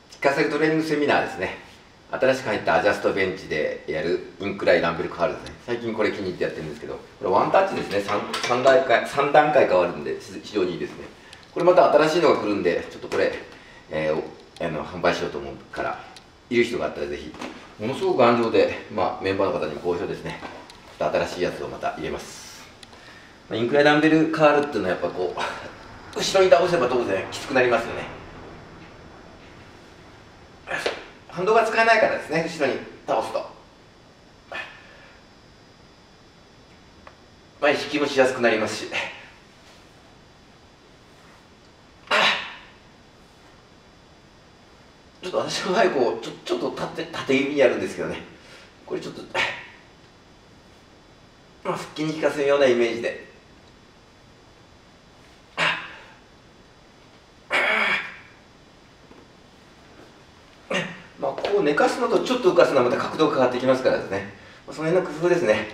聞かせるトレーニングセミナーですね。新しく入ったアジャストベンチでやるインクライダンベルカールですね。最近これ気に入ってやってるんですけど、これワンタッチですね。3段階変わるんで非常にいいですね。これまた新しいのが来るんで、ちょっとこれ、販売しようと思うから、いる人があったらぜひ。ものすごく頑丈で、メンバーの方に好評ですね。ちょっと新しいやつをまた入れます。インクライダンベルカールっていうのはやっぱこう、後ろに倒せば当然きつくなりますよね。反動が使えないからですね、後ろに倒すと。引きもしやすくなりますし。ちょっと私の場合こうちょっと縦指にやるんですけどね、これちょっと腹筋に効かせるようなイメージでこう寝かすのとちょっと浮かすのはまた角度が変わってきますからですね、その辺の工夫ですね。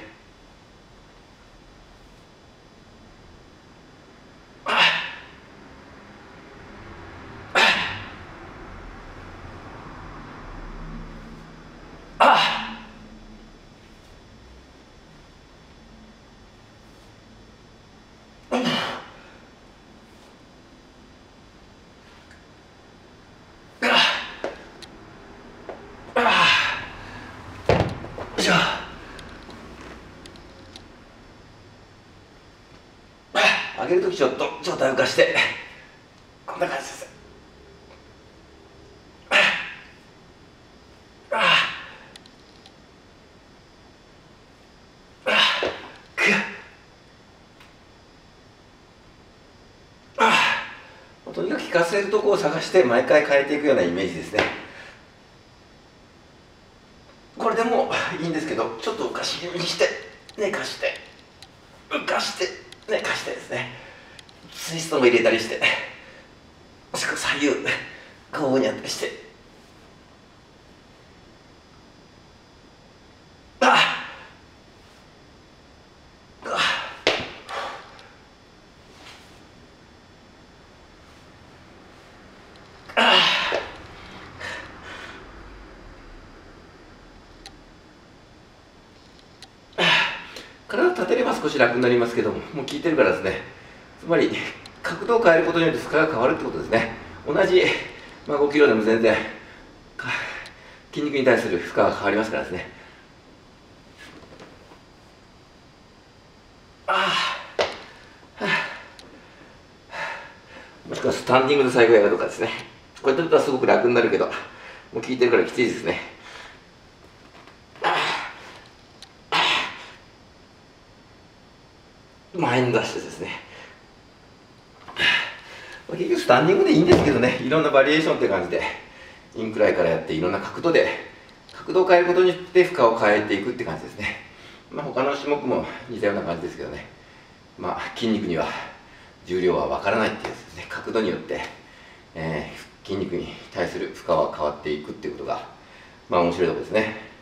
上げるときちょっと上体を浮かしてこんな感じです。とにかく効かせるところを探して毎回変えていくようなイメージですね。これでもいいんですけど、ちょっと浮かし気味にして寝かして浮かして寝かしてですね、ツイストも入れたりして、もしくは左右交互にやったりして、体立てれば少し楽になりますけども、もう効いてるからですね。つまり角度を変えることによって負荷が変わるってことですね。同じ、5キロでも全然筋肉に対する負荷が変わりますからですね。もしくはスタンディングで最後やるとかですね。これやるとすごく楽になるけど、もう効いてるからきついですね。前に出してですね、結局スタンディングでいいんですけどね、いろんなバリエーションって感じでインクライからやっていろんな角度で角度を変えることによって負荷を変えていくって感じですね。他の種目も似たような感じですけどね、筋肉には重量は分からないっていうやつですね。角度によって、筋肉に対する負荷は変わっていくっていうことが面白いところですね。